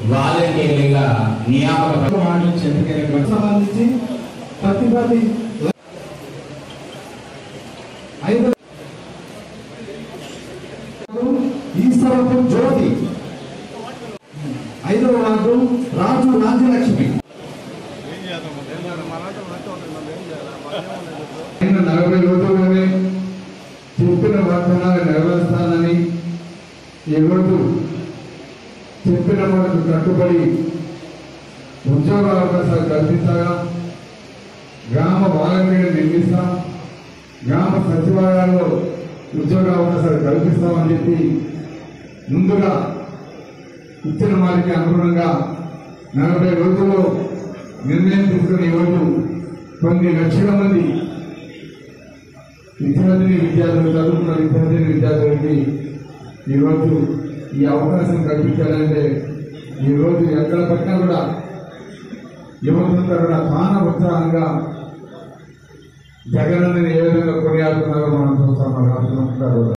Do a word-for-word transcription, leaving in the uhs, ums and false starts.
వాలంటీర్లుగా నియామక సంబంధించి ప్రతి పది ఐదు ఈశ్వరపు జ్యోతి, ఐదవ వార్డు రాజు రాజ్యలక్ష్మి. నలభై రోజుల్లోనే చెప్పిన వాగ్దానాలు నెరవేరుస్తానని ఈరోజు చెప్పిన మనకు కట్టుబడి ఉద్యోగ అవకాశాలు కల్పిస్తాగా, గ్రామ వాలంటీర్లు నిర్మిస్తాం, గ్రామ సచివాలయాల్లో ఉద్యోగ అవకాశాలు కల్పిస్తామని చెప్పి ముందుగా ఇచ్చిన వారికి అనుగుణంగా నలభై రోజుల్లో నిర్ణయం తీసుకుని ఈరోజు కొన్ని లక్షల మంది విద్యార్థిని విద్యార్థులు చదువుకున్న విద్యార్థిని విద్యార్థులకి ఈరోజు ఈ అవకాశం కల్పించాలంటే ఈరోజు ఎక్కడ పట్టినా కూడా యువతంతా కూడా చాలా ఉత్సాహంగా జగనన్నని ఏ విధంగా కొనియాడుతున్నారో మనం చూస్తాం.